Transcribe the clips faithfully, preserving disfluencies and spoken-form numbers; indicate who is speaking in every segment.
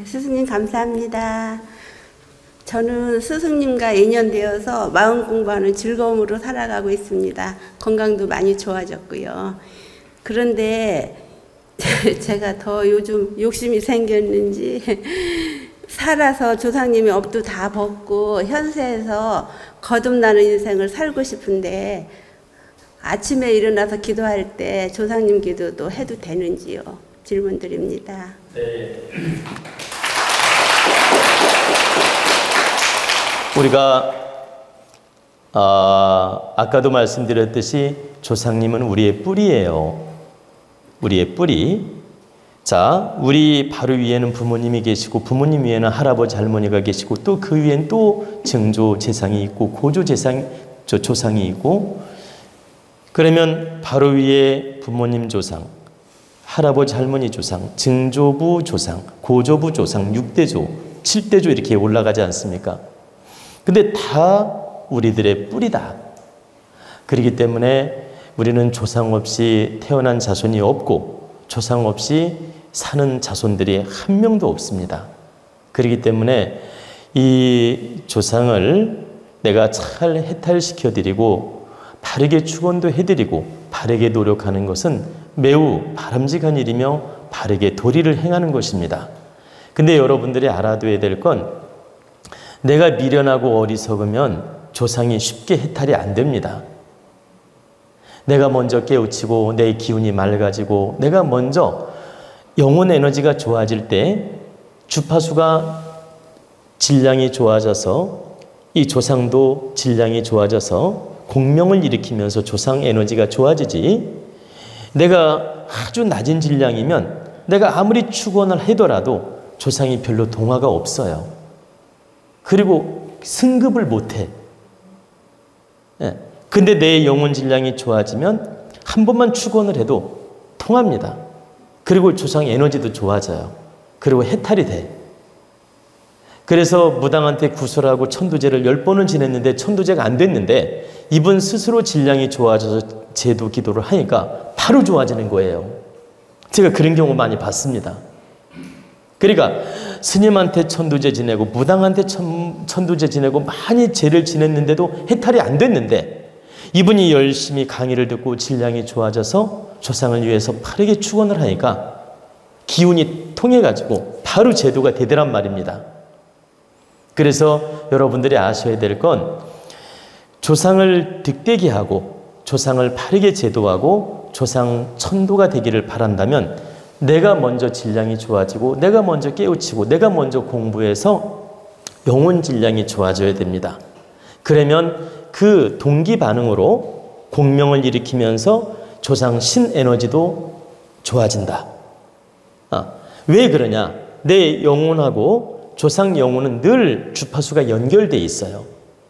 Speaker 1: 스승님 감사합니다. 저는 스승님과 인연되어서 마음 공부하는 즐거움으로 살아가고 있습니다. 건강도 많이 좋아졌고요. 그런데 제가 더 요즘 욕심이 생겼는지 살아서 조상님의 업도 다 벗고 현세에서 거듭나는 인생을 살고 싶은데 아침에 일어나서 기도할 때 조상님 기도도 해도 되는지요? 질문 드립니다.
Speaker 2: 네. 우리가 아, 아까도 말씀드렸듯이 조상님은 우리의 뿌리예요. 우리의 뿌리. 자, 우리 바로 위에는 부모님이 계시고 부모님 위에는 할아버지 할머니가 계시고 또 그 위엔 또 증조 재상이 있고 고조 재상, 저 조상이 있고, 그러면 바로 위에 부모님 조상, 할아버지 할머니 조상, 증조부 조상, 고조부 조상, 육대조, 칠대조 이렇게 올라가지 않습니까? 근데 다 우리들의 뿌리다. 그렇기 때문에 우리는 조상 없이 태어난 자손이 없고 조상 없이 사는 자손들이 한 명도 없습니다. 그렇기 때문에 이 조상을 내가 잘 해탈시켜드리고 바르게 축원도 해드리고 바르게 노력하는 것은 매우 바람직한 일이며 바르게 도리를 행하는 것입니다. 근데 여러분들이 알아둬야 될 건 내가 미련하고 어리석으면 조상이 쉽게 해탈이 안 됩니다. 내가 먼저 깨우치고 내 기운이 맑아지고 내가 먼저 영혼 에너지가 좋아질 때 주파수가 질량이 좋아져서 이 조상도 질량이 좋아져서 공명을 일으키면서 조상 에너지가 좋아지지, 내가 아주 낮은 질량이면 내가 아무리 축원을 하더라도 조상이 별로 동화가 없어요. 그리고 승급을 못해. 예. 근데 내 영혼 질량이 좋아지면 한 번만 축원을 해도 통합니다. 그리고 조상 에너지도 좋아져요. 그리고 해탈이 돼. 그래서 무당한테 구설하고 천도제를 열 번은 지냈는데 천도제가 안 됐는데 이분 스스로 질량이 좋아져서 제도 기도를 하니까 바로 좋아지는 거예요. 제가 그런 경우 많이 봤습니다. 그러니까 스님한테 천도제 지내고 무당한테 천, 천도제 지내고 많이 제를 지냈는데도 해탈이 안 됐는데 이분이 열심히 강의를 듣고 질량이 좋아져서 조상을 위해서 빠르게 축원을 하니까 기운이 통해가지고 바로 제도가 되더란 말입니다. 그래서 여러분들이 아셔야 될 건 조상을 득되게 하고 조상을 바르게 제도하고 조상 천도가 되기를 바란다면 내가 먼저 질량이 좋아지고 내가 먼저 깨우치고 내가 먼저 공부해서 영혼 질량이 좋아져야 됩니다. 그러면 그 동기 반응으로 공명을 일으키면서 조상 신 에너지도 좋아진다. 아, 왜 그러냐? 내 영혼하고 조상 영혼은 늘 주파수가 연결돼 있어요.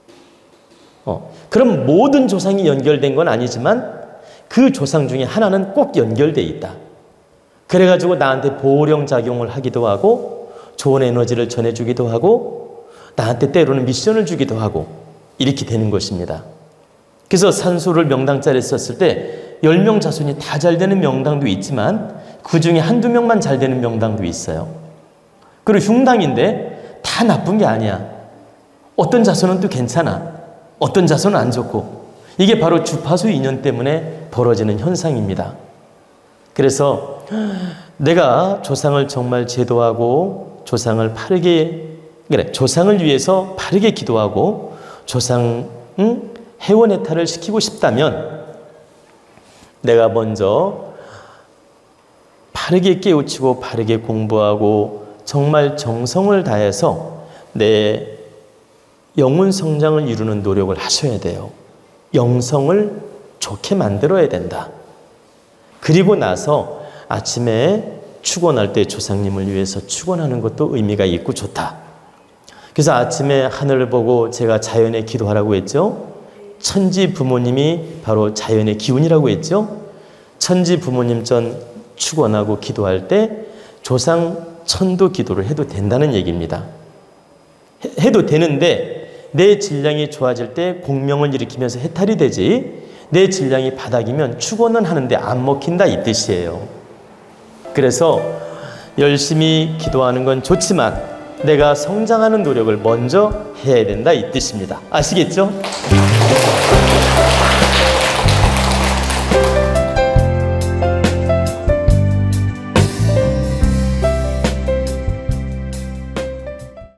Speaker 2: 어, 그럼 모든 조상이 연결된 건 아니지만 그 조상 중에 하나는 꼭 연결돼 있다. 그래가지고 나한테 보호령 작용을 하기도 하고 좋은 에너지를 전해주기도 하고 나한테 때로는 미션을 주기도 하고 이렇게 되는 것입니다. 그래서 산수를 명당자리에 썼을 때 열 명 자손이 다 잘 되는 명당도 있지만 그 중에 한두 명만 잘 되는 명당도 있어요. 그리고 흉당인데 다 나쁜 게 아니야. 어떤 자손은 또 괜찮아. 어떤 자손은 안 좋고. 이게 바로 주파수 인연 때문에 벌어지는 현상입니다. 그래서 내가 조상을 정말 제도하고 조상을 바르게, 그래, 조상을 위해서 바르게 기도하고 조상 응? 해원해탈을 시키고 싶다면 내가 먼저 바르게 깨우치고 바르게 공부하고 정말 정성을 다해서 내 영혼 성장을 이루는 노력을 하셔야 돼요. 영성을 좋게 만들어야 된다. 그리고 나서 아침에 축원할 때 조상님을 위해서 축원하는 것도 의미가 있고 좋다. 그래서 아침에 하늘을 보고 제가 자연의 기도하라고 했죠. 천지 부모님이 바로 자연의 기운이라고 했죠. 천지 부모님 전 축원하고 기도할 때 조상 천도 기도를 해도 된다는 얘기입니다. 해, 해도 되는데 내 질량이 좋아질 때 공명을 일으키면서 해탈이 되지, 내 질량이 바닥이면 축원은 하는데 안 먹힌다 이 뜻이에요. 그래서 열심히 기도하는 건 좋지만 내가 성장하는 노력을 먼저 해야 된다 이 뜻입니다. 아시겠죠?